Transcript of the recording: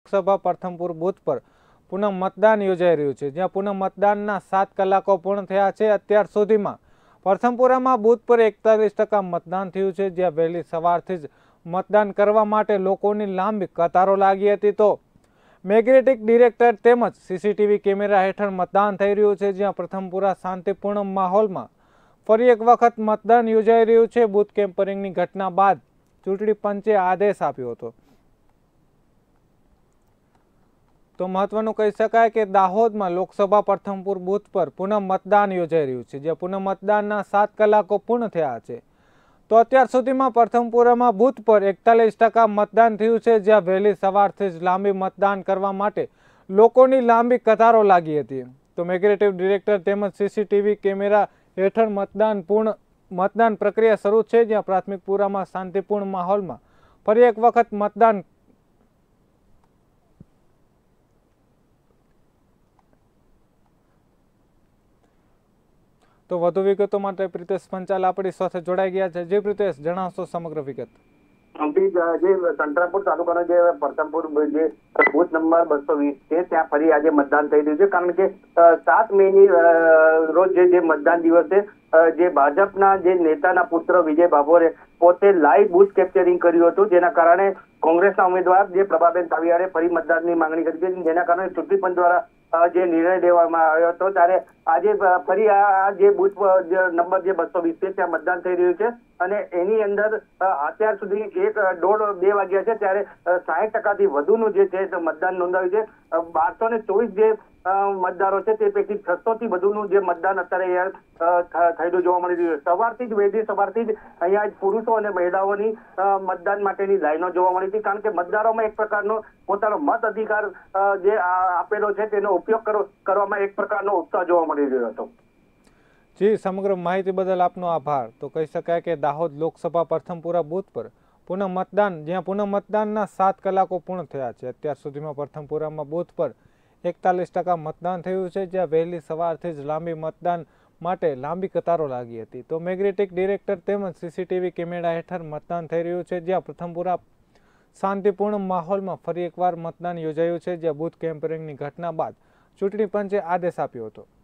Lok Sabha Prathampur booth પર પુનઃ મતદાન યોજાઈ રહ્યું છે, જ્યાં પુનઃ મતદાનના 7 કલાકો પૂર્ણ થયા છે। અત્યાર સુધીમાં પ્રથમપુરામાં બૂથ પર 41% મતદાન થયું છે, જ્યાં વહેલી સવારથી જ મતદાન કરવા માટે લોકોની લાંબી કતારો લાગી હતી। તો મેગ્નેટિક ડિટેક્ટર તેમજ સીસીટીવી કેમેરા હેઠળ મતદાન થઈ રહ્યું છે, જ્યાં પ્રથમપુરા શાંતિપૂર્ણ માહોલમાં ફરી એક વખત મતદાન યોજાઈ રહ્યું છે। બૂથ કેમ્પરિંગની ઘટના બાદ ચૂંટણી પંચે આદેશ આપ્યો હતો। તો મહત્વનું કહી શકાય કે દાહોદમાં લોકસભા પ્રથમપુર બૂથ પર પુનઃ મતદાન યોજાઈ રહ્યું છે, જ્યાં પુનઃ મતદાનના 7 કલાકો પૂર્ણ થયા છે। તો અત્યાર સુધીમાં પ્રથમપુરામાં બૂથ પર 41% મતદાન થયું છે, જ્યાં વહેલી સવારથી જ લાંબી મતદાન કરવા માટે લોકોની લાંબી કતારો લાગી હતી। તો મેગ્નેટિક ડિટેક્ટર તેમજ સીસીટીવી કેમેરા હેઠળ મતદાન પ્રક્રિયા શરૂ છે, જ્યાં પ્રાથમિકપુરામાં શાંતિપૂર્ણ માહોલમાં ફરી એક વખત મતદાન તો વધુ વિગતો માટે પ્રિતેશ પંચાલ આપણી સાથે જોડાઈ ગયા છે। જે પ્રિતેશ જણાવશો સમગ્ર વિગત? જે સંતરામપુર તાલુકાનો જે પ્રથમપુર જે બૂથ નંબર 220 છે, ત્યાં ફરી આજે મતદાન થઈ રહ્યું છે, કારણ કે 7 મેની રોજ જે મતદાન દિવસે જે ભાજપના જે નેતાના પુત્ર વિજય ભાભોરે પોતે લાઈવ બૂથ કેપ્ચરિંગ કર્યું હતું, જેના કારણે કોંગ્રેસના ઉમેદવાર જે પ્રભાબેન તાવિયાડે ફરી મતદાનની માંગણી કરી હતી, જેના કારણે ચૂંટણી પંચ દ્વારા જે નિર્ણય લેવામાં આવ્યો હતો, ત્યારે આજે ફરી આ જે બૂથ નંબર જે 220 છે ત્યાં મતદાન થઈ રહ્યું છે। અને એની અંદર અત્યાર સુધી 1:30-2 વાગ્યા છે, ત્યારે 60% થી વધુનું જે છે મતદાન નોંધાયું છે। 1224 જે મતદારો છે તે પૈકી 600 થી વધુનું જે મતદાન અત્યારે થયેલું જોવા મળી રહ્યું છે। સવારથી જ વહેલી સવારથી જ અહીંયા પુરુષો અને મહિલાઓની મતદાન માટેની લાઈનો જોવા મળી હતી, કારણ કે મતદારોમાં એક પ્રકારનો પોતાનો મત અધિકાર જે આપેલો છે તેનો ઉપયોગ કરવામાં એક પ્રકારનો ઉત્સાહ જોવા મળી રહ્યો હતો। જી, સમગ્ર માહિતી બદલ આપનો આભાર। તો કહી શકાય કે દાહોદ લોકસભા પ્રથમપુરા બૂથ પર પુનઃ મતદાન, જ્યાં પુનઃ મતદાનના 7 કલાકો પૂર્ણ થયા છે। અત્યાર સુધીમાં પ્રથમપુરામાં બૂથ પર 41% મતદાન થયું છે, જ્યાં વહેલી સવારથી જ મતદાન માટે લાંબી કતારો લાગી હતી। તો મેગ્નેટિક ડિટેક્ટર તેમજ સીસીટીવી કેમેરા હેઠળ મતદાન થઈ રહ્યું છે, જ્યાં પ્રથમપુરા શાંતિપૂર્ણ માહોલમાં ફરી એકવાર મતદાન યોજાયું છે, જ્યાં બૂથ કેમ્પરિંગની ઘટના બાદ ચૂંટણી પંચે આદેશ આપ્યો હતો।